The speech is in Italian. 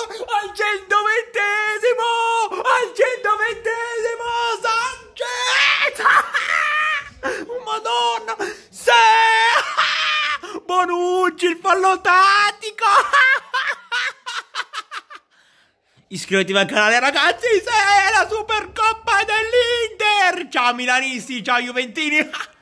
Al 120esimo! Al 120esimo! Sanchez! Madonna! Sì! Bonucci, il fallo tattico! Iscrivetevi al canale, ragazzi, se è la Supercoppa dell'Inter! Ciao milanisti, ciao juventini!